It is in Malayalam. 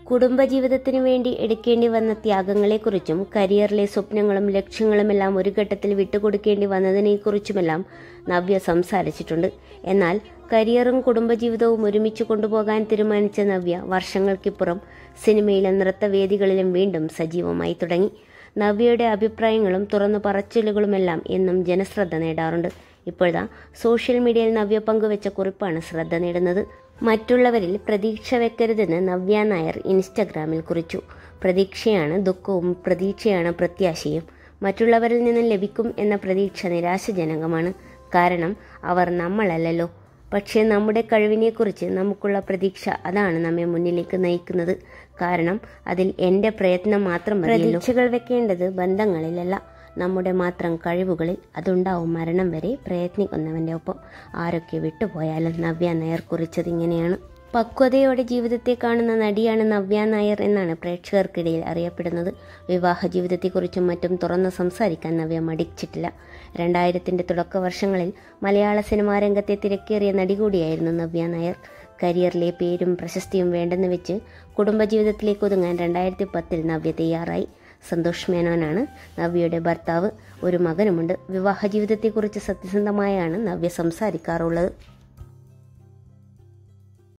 കുടുംബജീവിതത്തിനു വേണ്ടി എടുക്കേണ്ടി വന്ന ത്യാഗങ്ങളെക്കുറിച്ചും കരിയറിലെ സ്വപ്നങ്ങളും ലക്ഷ്യങ്ങളുമെല്ലാം ഒരു ഘട്ടത്തിൽ വിട്ടുകൊടുക്കേണ്ടി വന്നതിനെക്കുറിച്ചുമെല്ലാം നവ്യ സംസാരിച്ചിട്ടുണ്ട്. എന്നാൽ കരിയറും കുടുംബജീവിതവും ഒരുമിച്ച് കൊണ്ടുപോകാൻ തീരുമാനിച്ച നവ്യ വർഷങ്ങൾക്കിപ്പുറം സിനിമയിലും നൃത്തവേദികളിലും വീണ്ടും സജീവമായി തുടങ്ങി. നവ്യയുടെ അഭിപ്രായങ്ങളും തുറന്നു പറച്ചിലുകളുമെല്ലാം എന്നും ജനശ്രദ്ധ നേടാറുണ്ട്. ഇപ്പോഴാ സോഷ്യൽ മീഡിയയിൽ നവ്യ പങ്കുവെച്ച കുറിപ്പാണ് ശ്രദ്ധ നേടുന്നത്. മറ്റുള്ളവരിൽ പ്രതീക്ഷ വെക്കരുതെന്ന് നവ്യ നായർ ഇൻസ്റ്റഗ്രാമിൽ കുറിച്ചു. പ്രതീക്ഷയാണ് ദുഃഖവും, പ്രതീക്ഷയാണ് പ്രത്യാശയും. മറ്റുള്ളവരിൽ നിന്ന് ലഭിക്കും എന്ന പ്രതീക്ഷ നിരാശാജനകമാണ്. കാരണം അവർ നമ്മളല്ലല്ലോ. പക്ഷേ നമ്മുടെ കഴിവിനെക്കുറിച്ച് നമുക്കുള്ള പ്രതീക്ഷ, അതാണ് നമ്മെ മുന്നിലേക്ക് നയിക്കുന്നത്. കാരണം അതിൽ എൻ്റെ പ്രയത്നം മാത്രം മതിയല്ലോ. പ്രതീക്ഷകൾ വെക്കേണ്ടത് ബന്ധങ്ങളിലല്ല, നമ്മുടെ മാത്രം കഴിവുകളിൽ. അതുണ്ടാവും മരണം വരെ പ്രയത്നിക്കുന്നവൻ്റെ ഒപ്പം. ആരൊക്കെ വിട്ടുപോയാലും നവ്യ നായർ കുറിച്ചത് ഇങ്ങനെയാണ്. പക്വതയോടെ ജീവിതത്തെ കാണുന്ന നടിയാണ് നവ്യ നായർ എന്നാണ് പ്രേക്ഷകർക്കിടയിൽ അറിയപ്പെടുന്നത്. വിവാഹ ജീവിതത്തെക്കുറിച്ചും മറ്റും തുറന്നു സംസാരിക്കാൻ നവ്യ മടിച്ചിട്ടില്ല. 2000-ന്റെ തുടക്ക വർഷങ്ങളിൽ മലയാള സിനിമാ രംഗത്തെ തിരക്കേറിയ നടി കൂടിയായിരുന്നു നവ്യ നായർ. കരിയറിലെ പേരും പ്രശസ്തിയും വേണ്ടെന്ന് വെച്ച് കുടുംബജീവിതത്തിലേക്ക് ഒതുങ്ങാൻ 2010-ൽ നവ്യ തയ്യാറായി. സന്തോഷ് മേനോനാണ് നവ്യയുടെ ഭർത്താവ്. ഒരു മകനുമുണ്ട്. വിവാഹ ജീവിതത്തെക്കുറിച്ച് സത്യസന്ധമായാണ് നവ്യ സംസാരിക്കാറുള്ളത്.